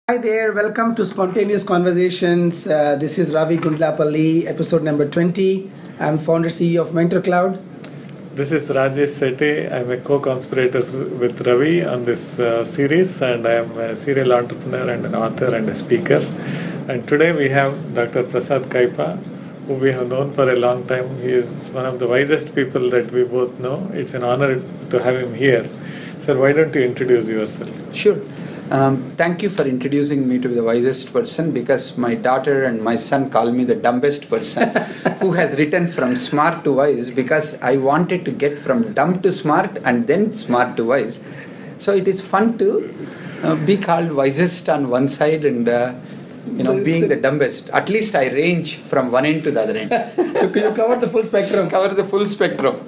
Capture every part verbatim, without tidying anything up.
Hi there, welcome to Spontaneous Conversations. Uh, this is Ravi Gundlapalli, episode number twenty. I'm founder C E O of MentorCloud. This is Rajesh Sethi. I'm a co-conspirator with Ravi on this uh, series, and I'm a serial entrepreneur and an author and a speaker. And today we have Doctor Prasad Kaipa, who we have known for a long time. He is one of the wisest people that we both know. It's an honor to have him here. Sir, why don't you introduce yourself? Sure. Um, thank you for introducing me to the wisest person, because my daughter and my son call me the dumbest person who has written from smart to wise, because I wanted to get from dumb to smart and then smart to wise. So it is fun to uh, be called wisest on one side and uh, you know being the dumbest. At least I range from one end to the other end. You cover the full spectrum. Cover the full spectrum.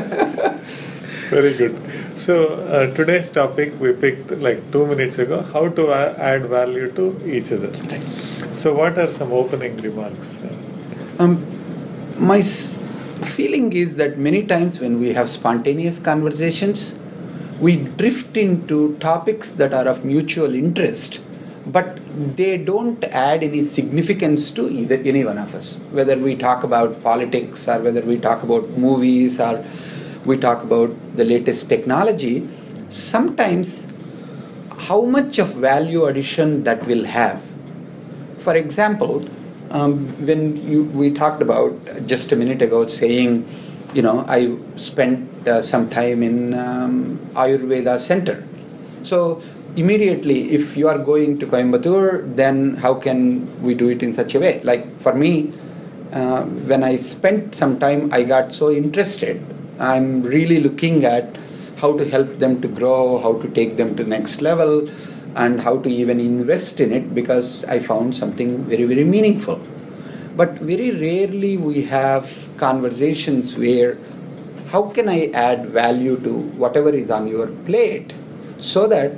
Very good. So uh, today's topic we picked like two minutes ago, how to a- add value to each other. Right. So what are some opening remarks? Um, my s- feeling is that many times when we have spontaneous conversations, we drift into topics that are of mutual interest, but they don't add any significance to either any one of us. Whether we talk about politics or whether we talk about movies or we talk about the latest technology, sometimes how much of value addition that will have. For example, um, when you, we talked about just a minute ago saying, you know, I spent uh, some time in um, Ayurveda center. So immediately, if you are going to Coimbatore, then how can we do it in such a way? Like for me, uh, when I spent some time, I got so interested. I'm really looking at how to help them to grow, how to take them to the next level, and how to even invest in it, because I found something very, very meaningful. But very rarely we have conversations where how can I add value to whatever is on your plate, so that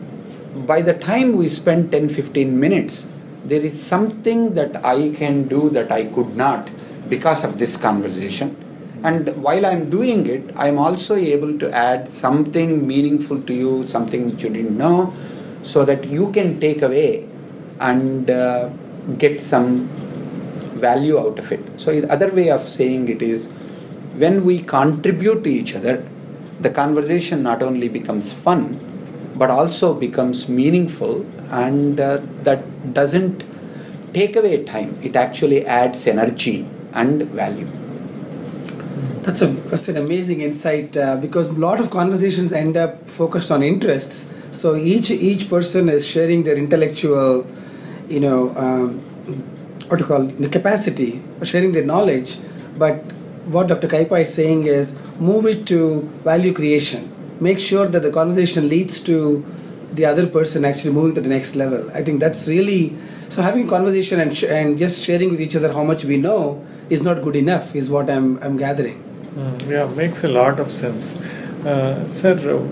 by the time we spend ten to fifteen minutes, there is something that I can do that I could not because of this conversation. And while I'm doing it, I'm also able to add something meaningful to you, something which you didn't know, so that you can take away and uh, get some value out of it. So the other way of saying it is, when we contribute to each other, the conversation not only becomes fun, but also becomes meaningful, and uh, that doesn't take away time. It actually adds energy and value. That's, a, that's an amazing insight uh, because a lot of conversations end up focused on interests. So each each person is sharing their intellectual, you know, um, what to call the capacity, or sharing their knowledge. But what Doctor Kaipa is saying is move it to value creation. Make sure that the conversation leads to the other person actually moving to the next level. I think that's really, so having conversation and sh- and just sharing with each other how much we know is not good enough, is what I'm I'm gathering. Mm, yeah, makes a lot of sense. Uh, sir,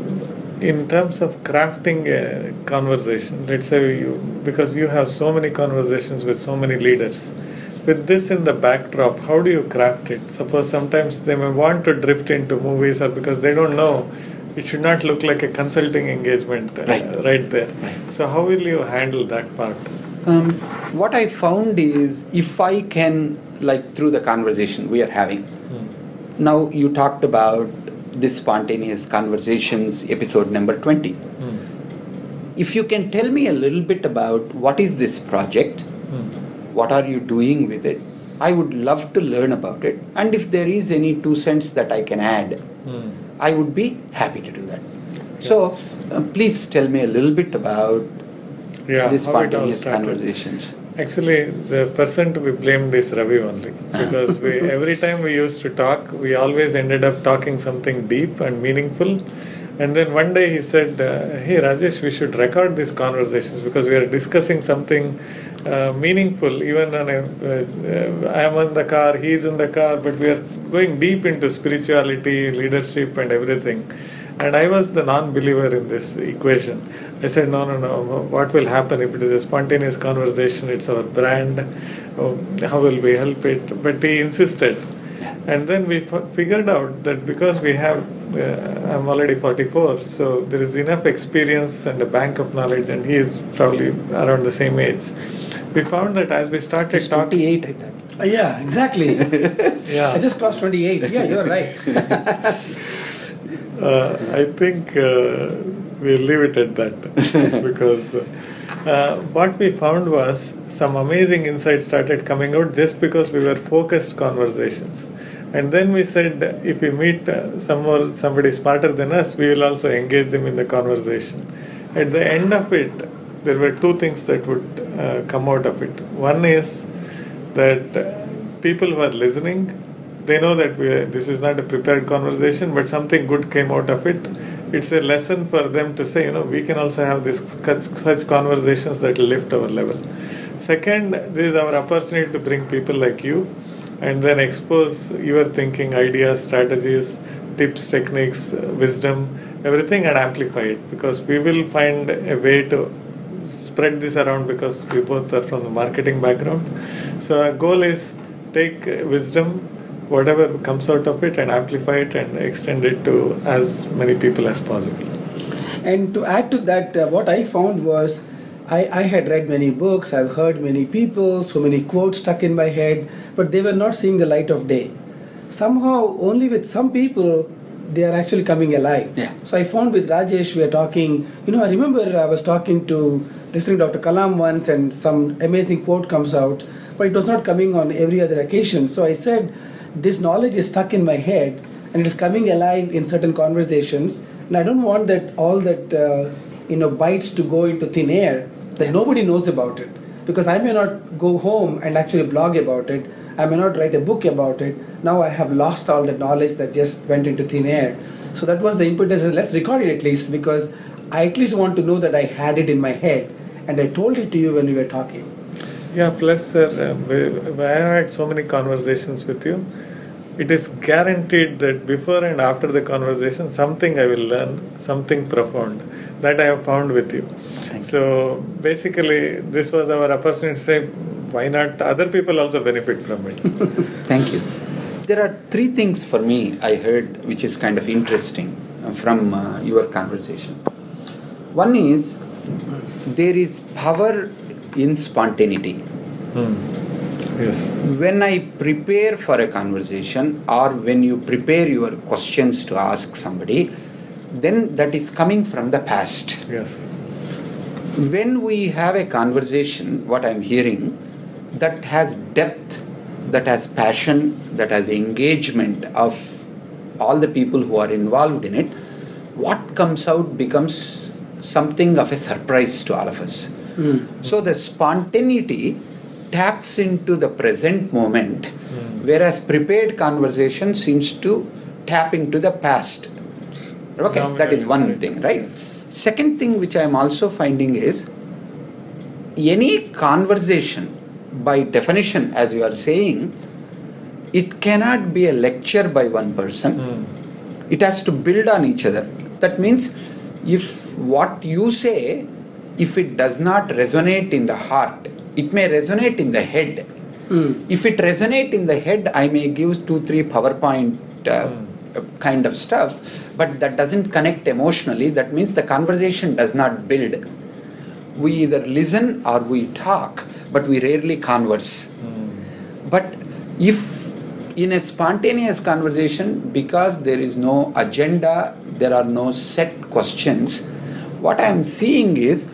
in terms of crafting a conversation, let's say you, because you have so many conversations with so many leaders, with this in the backdrop, how do you craft it? Suppose sometimes they may want to drift into movies, or because they don't know, it should not look like a consulting engagement uh, Right. right there. Right. So how will you handle that part? Um, what I found is, if I can, like through the conversation we are having, Hmm. now you talked about this spontaneous conversations episode number twenty. Hmm. If you can tell me a little bit about what is this project, Hmm. what are you doing with it, I would love to learn about it. And if there is any two cents that I can add, Hmm. I would be happy to do that. So uh, please tell me a little bit about Yeah, these how it all spontaneous started. conversations. Actually, the person to be blamed is Ravi only, because we every time we used to talk, we always ended up talking something deep and meaningful. And then one day he said, uh, "Hey Rajesh, we should record these conversations because we are discussing something uh, meaningful. Even on a, uh, I am in the car, he is in the car, but we are going deep into spirituality, leadership, and everything." And I was the non-believer in this equation. I said, no, no, no, what will happen if it is a spontaneous conversation? It's our brand. Oh, how will we help it? But he insisted. And then we f- figured out that because we have uh, I'm already forty-four, so there is enough experience and a bank of knowledge, and he is probably around the same age. We found that as we started He's talking, twenty-eight, I think. Uh, yeah, exactly. yeah, I just crossed twenty-eight. Yeah, you're right. uh, I think uh, we'll leave it at that because uh, what we found was some amazing insights started coming out just because we were focused conversations. And then we said, if we meet uh, some more, somebody smarter than us, we will also engage them in the conversation. At the end of it, there were two things that would uh, come out of it. One is that uh, people who are listening, they know that we, this is not a prepared conversation, but something good came out of it. It's a lesson for them to say, you know, we can also have this such, such conversations that will lift our level. Second, this is our opportunity to bring people like you and then expose your thinking, ideas, strategies, tips, techniques, uh, wisdom, everything, and amplify it, because we will find a way to spread this around because we both are from the marketing background. So our goal is take uh, wisdom, whatever comes out of it, and amplify it and extend it to as many people as possible. And to add to that, uh, what I found was I, I had read many books, I've heard many people, so many quotes stuck in my head, but they were not seeing the light of day. Somehow, only with some people, they are actually coming alive. Yeah. So I found with Rajesh, we are talking, you know, I remember I was talking to, listening to Doctor Kalam once, and some amazing quote comes out, but it was not coming on every other occasion. So I said, this knowledge is stuck in my head, and it is coming alive in certain conversations, and I don't want that all that, uh, you know, bites to go into thin air, that nobody knows about it. Because I may not go home and actually blog about it, I may not write a book about it. Now I have lost all the knowledge that just went into thin air. So that was the impetus, let's record it at least, because I at least want to know that I had it in my head, and I told it to you when we were talking. Yeah, plus, sir, uh, we, we- I have had so many conversations with you. It is guaranteed that before and after the conversation, something I will learn, something profound that I have found with you. Thank So basically, this was our opportunity to say, why not other people also benefit from it? Thank you. There are three things for me I heard which is kind of interesting uh, from uh, your conversation. One is there is power in spontaneity. Hmm. Yes. When I prepare for a conversation, or when you prepare your questions to ask somebody, then that is coming from the past. Yes. When we have a conversation, what I'm hearing, that has depth, that has passion, that has engagement of all the people who are involved in it, what comes out becomes something of a surprise to all of us. Mm. So the spontaneity taps into the present moment, Mm. whereas prepared conversation seems to tap into the past. Okay, that is one thing, right? Second thing which I am also finding is any conversation, by definition, as you are saying, it cannot be a lecture by one person. Mm. It has to build on each other. That means if what you say, if it does not resonate in the heart, it may resonate in the head. Mm. If it resonates in the head, I may give two, three PowerPoint uh, Mm. kind of stuff, but that doesn't connect emotionally. That means the conversation does not build. We either listen or we talk, but we rarely converse. Mm. But if in a spontaneous conversation, because there is no agenda, there are no set questions, what I am seeing is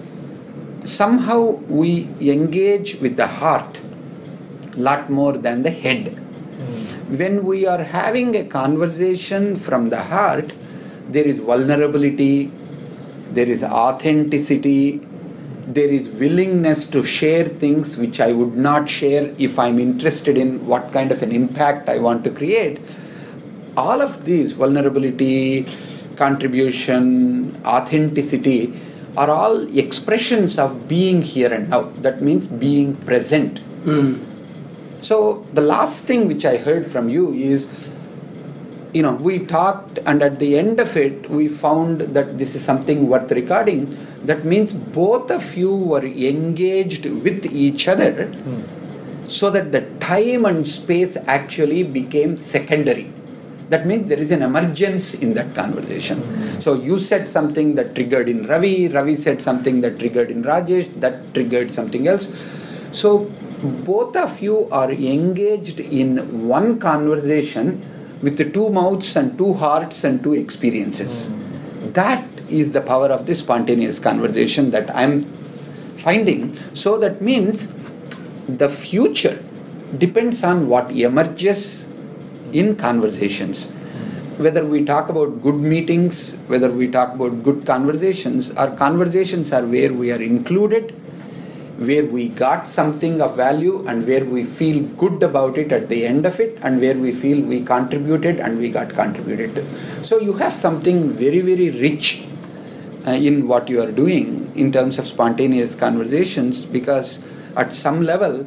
somehow we engage with the heart lot more than the head. Mm. When we are having a conversation from the heart, there is vulnerability, there is authenticity, there is willingness to share things which I would not share if I'm interested in what kind of an impact I want to create. All of these, vulnerability, contribution, authenticity, are all expressions of being here and now. That means being present. Mm. So the last thing which I heard from you is, you know, we talked, and at the end of it, we found that this is something worth recording. That means both of you were engaged with each other, Mm. so that the time and space actually became secondary. that means there is an emergence in that conversation. So you said something that triggered in Ravi, Ravi said something that triggered in Rajesh, that triggered something else. So both of you are engaged in one conversation with the two mouths and two hearts and two experiences. Mm. That is the power of the spontaneous conversation that I'm finding. So that means the future depends on what emerges in conversations. Whether we talk about good meetings, whether we talk about good conversations, our conversations are where we are included, where we got something of value and where we feel good about it at the end of it, and where we feel we contributed and we got contributed to. So you have something very, very rich uh, in what you are doing in terms of spontaneous conversations, because at some level,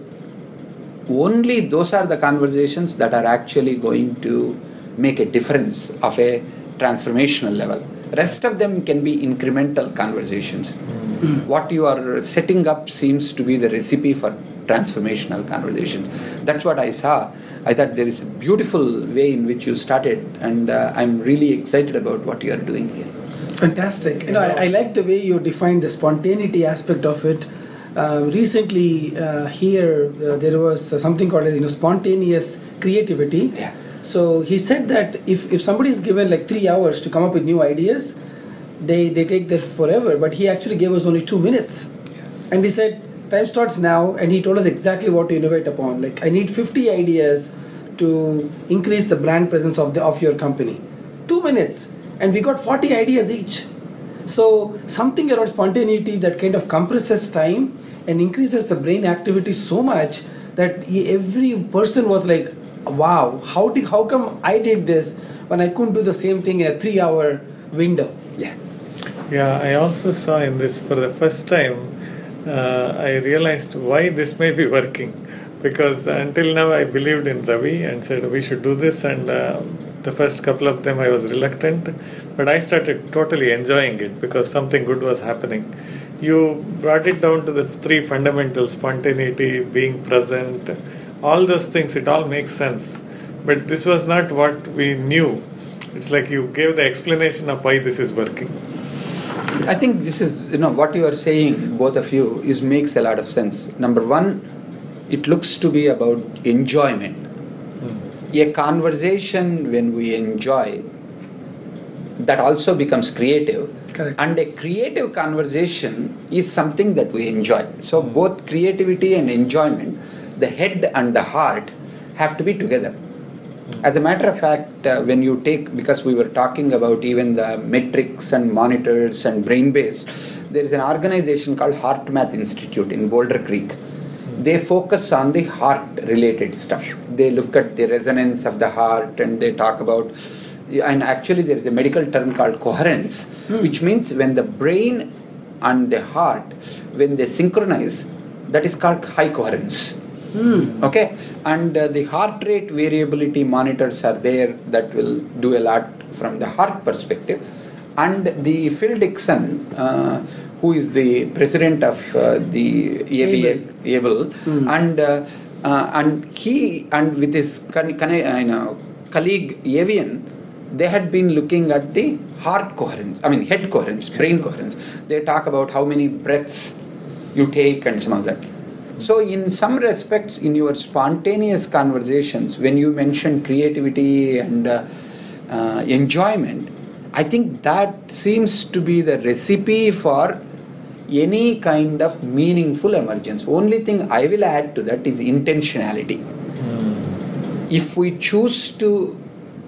only those are the conversations that are actually going to make a difference of a transformational level. Rest of them can be incremental conversations. Mm. What you are setting up seems to be the recipe for transformational conversations. That's what I saw. I thought there is a beautiful way in which you started, and uh, I'm really excited about what you are doing here. Fantastic. You know, I, I like the way you defined the spontaneity aspect of it. Uh, recently, uh, here uh, there was uh, something called you know spontaneous creativity. Yeah. So he said that if, if somebody is given like three hours to come up with new ideas, they, they take that forever. But he actually gave us only two minutes. Yeah. And he said, time starts now. And he told us exactly what to innovate upon. Like, I need fifty ideas to increase the brand presence of the of your company. Two minutes. And we got forty ideas each. So something around spontaneity that kind of compresses time and increases the brain activity so much that every person was like, wow, how did how come I did this when I couldn't do the same thing in a three hour window? Yeah. Yeah, I also saw in this for the first time, uh, I realized why this may be working. Because until now I believed in Ravi and said we should do this, and uh, the first couple of them I was reluctant, but I started totally enjoying it because something good was happening. You brought it down to the three fundamentals: spontaneity, being present, all those things. It all makes sense, but this was not what we knew. It's like you gave the explanation of why this is working. I think this is, you know, what you are saying, both of you, is makes a lot of sense. Number one, it looks to be about enjoyment. Hmm. A conversation when we enjoy, that also becomes creative. Correct. And a creative conversation is something that we enjoy. So hmm. both creativity and enjoyment, the head and the heart, have to be together. Hmm. As a matter of fact, uh, when you take, because we were talking about even the metrics and monitors and brain-based, there is an organization called Heart Math Institute in Boulder Creek. They focus on the heart-related stuff. They look at the resonance of the heart and they talk about, and actually there is a medical term called coherence, hmm. which means when the brain and the heart, when they synchronize, that is called high coherence. Hmm. Okay? And uh, the heart rate variability monitors are there that will do a lot from the heart perspective. And the Phil Dixon, uh, who is the president of uh, the A B A, Able, mm. and uh, uh, and he and with his con- con- uh, you know, colleague Avian, they had been looking at the heart coherence, I mean head coherence, brain coherence. They talk about how many breaths you take and some of that. So in some respects, in your spontaneous conversations, when you mention creativity and uh, uh, enjoyment, I think that seems to be the recipe for any kind of meaningful emergence. Only thing I will add to that is intentionality. Mm. If we choose to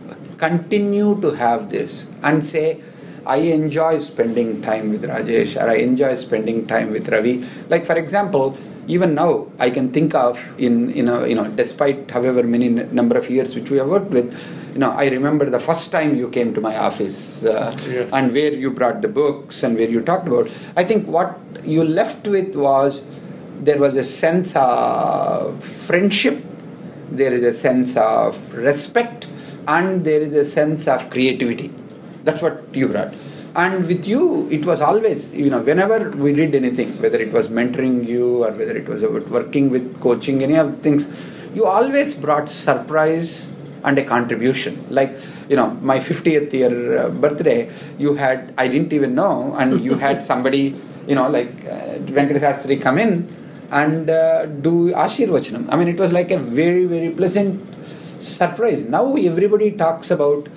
continue to have this and say, I enjoy spending time with Rajesh or I enjoy spending time with Ravi. Like for example, even now I can think of in, in a, you know, despite however many n- number of years which we have worked with, you know, I remember the first time you came to my office uh, yes. and where you brought the books and where you talked about. I think what you left with was there was a sense of friendship, there is a sense of respect, and there is a sense of creativity. That's what you brought. And with you, it was always, you know, whenever we did anything, whether it was mentoring you or whether it was about working with coaching, any of the things, you always brought surprise and a contribution. Like you know, my fiftieth year uh, birthday, you had, I didn't even know, and you had somebody, you know, like uh, Venkatesastri come in and uh, do Ashirvachanam. I mean, it was like a very, very pleasant surprise. Now everybody talks about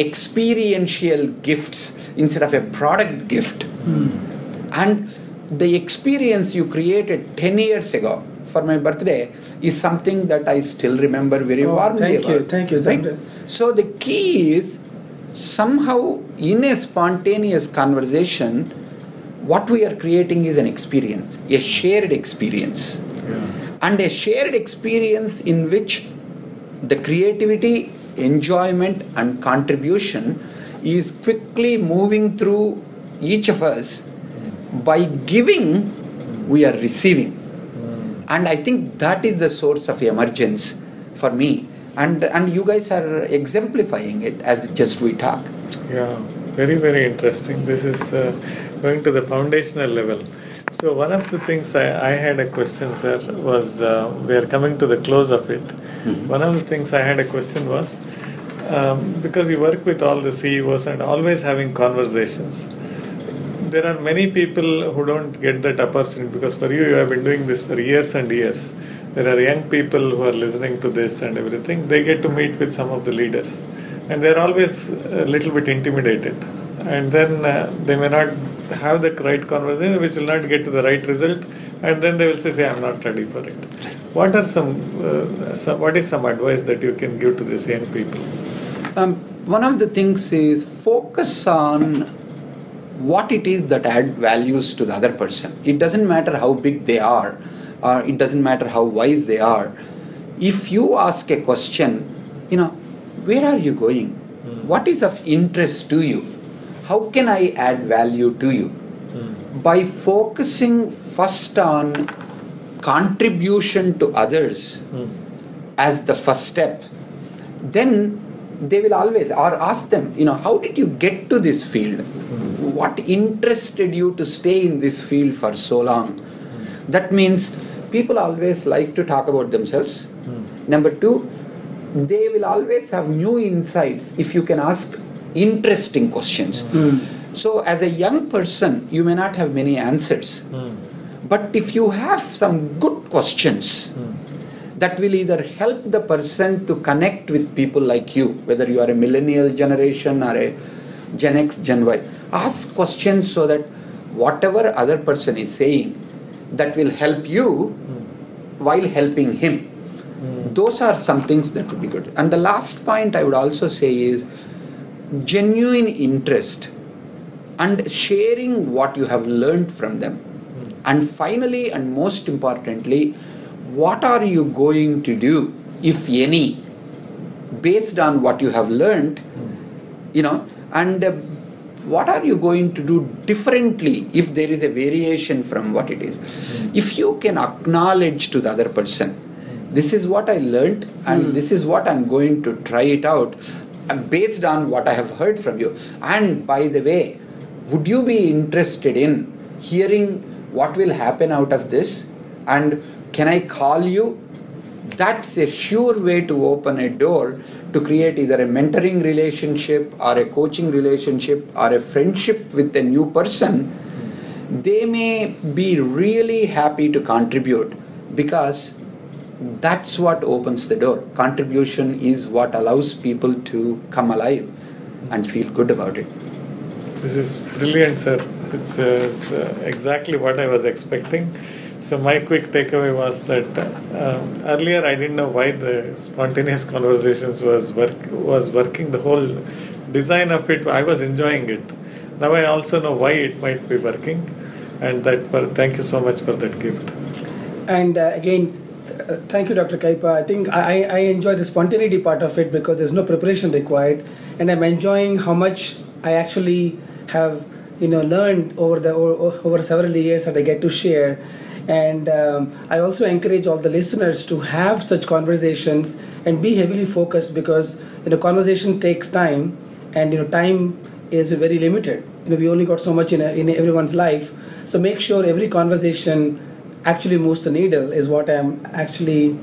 experiential gifts instead of a product gift. Mm. And the experience you created ten years ago for my birthday is something that I still remember very oh, warmly. Thank about, you, thank you. Right? So the key is somehow in a spontaneous conversation, what we are creating is an experience, a shared experience. Yeah. And a shared experience in which the creativity, enjoyment and contribution is quickly moving through each of us. By giving, we are receiving. And I think that is the source of emergence for me. And and you guys are exemplifying it as just we talk. Yeah, very, very interesting. This is uh, going to the foundational level. So one of the things I, I had a question, sir, was uh, we are coming to the close of it. Mm-hmm. One of the things I had a question was, um, because you work with all the C E Os and always having conversations, there are many people who don't get that opportunity, because for you, you have been doing this for years and years. There are young people who are listening to this and everything. They get to meet with some of the leaders, and they're always a little bit intimidated. And then uh, they may not have the right conversation, which will not get to the right result, and then they will say, say I'm not ready for it. What are some, uh, some what is some advice that you can give to these young people? Um, one of the things is focus on what it is that add values to the other person. It doesn't matter how big they are, or it doesn't matter how wise they are. If you ask a question, you know, where are you going? Mm. What is of interest to you? How can I add value to you? Mm. By focusing first on contribution to others mm. as the first step, then they will always, or ask them, you know, how did you get to this field? Mm. What interested you to stay in this field for so long? Mm. That means people always like to talk about themselves. Mm. Number two, they will always have new insights if you can ask interesting questions. Mm. So as a young person, you may not have many answers. Mm. But if you have some good questions, mm. that will either help the person to connect with people like you, whether you are a millennial generation or a Gen X, Gen Y. Ask questions so that whatever other person is saying, that will help you mm. while helping him. Mm. Those are some things that would be good. And the last point I would also say is genuine interest and sharing what you have learned from them. Mm. And finally, and most importantly, what are you going to do, if any, based on what you have learned, mm. you know, and uh, what are you going to do differently if there is a variation from what it is? Mm. If you can acknowledge to the other person, mm. this is what I learned and mm. this is what I'm going to try it out uh, based on what I have heard from you. And by the way, would you be interested in hearing what will happen out of this? And can I call you? That's a sure way to open a door to create either a mentoring relationship or a coaching relationship or a friendship with a new person. They may be really happy to contribute because that's what opens the door. Contribution is what allows people to come alive and feel good about it. This is brilliant, sir. It's, uh, it's uh, exactly what I was expecting. So my quick takeaway was that uh, um, earlier I didn't know why the spontaneous conversations was work was working. The whole design of it, I was enjoying it. Now I also know why it might be working, and that. For, thank you so much for that gift. And uh, again, th- thank you, Doctor Kaipa. I think I, I enjoy the spontaneity part of it because there's no preparation required, and I'm enjoying how much I actually have, you know, learned over the over, over several years that I get to share. And um, I also encourage all the listeners to have such conversations and be heavily focused because, you know, conversation takes time, and you know, time is very limited. You know, we only got so much in a, in everyone's life. So make sure every conversation actually moves the needle is what I'm actually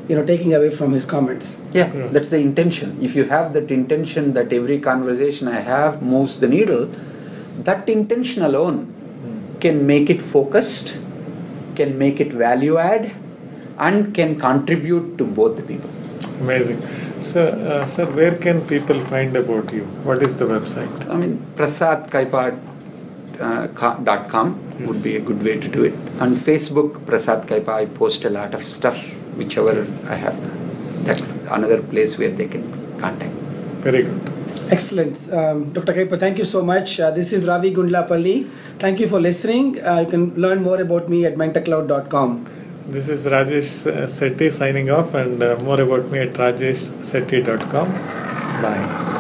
you know, taking away from his comments. Yeah, Yes. that's the intention. If you have that intention that every conversation I have moves the needle, that intention alone Mm. can make it focused, can make it value add, and can contribute to both the people. Amazing. So, uh, sir, where can people find about you? What is the website? I mean, prasad kaipa dot com would Yes. be a good way to do it. On Facebook, Prasad Kaipa, I post a lot of stuff, whichever Yes. I have. That's another place where they can contact. Very good. Excellent. Um, Doctor Kaipa, thank you so much. Uh, this is Ravi Gundlapalli. Thank you for listening. Uh, you can learn more about me at mentor cloud dot com. This is Rajesh uh, Sethi signing off, and uh, more about me at rajesh sethi dot com. Bye.